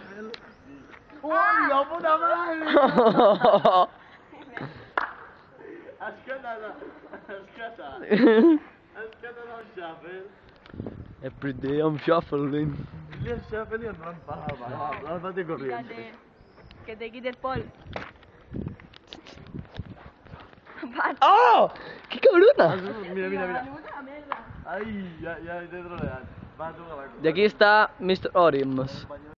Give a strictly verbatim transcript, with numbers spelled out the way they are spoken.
shuffle. ¡Hola, puta madre! Aspetta, aspetta. Aspetta, non shuffle. Every day I'm shuffling. Lì il shuffle io non parla, non fate corriente. Que te quite el pol. ¡Oh! ¡Qué cabrona! Mira, mira, mira. Ahí, ya, ya, dentro de la. Va, tú, Y aquí está mister Orims.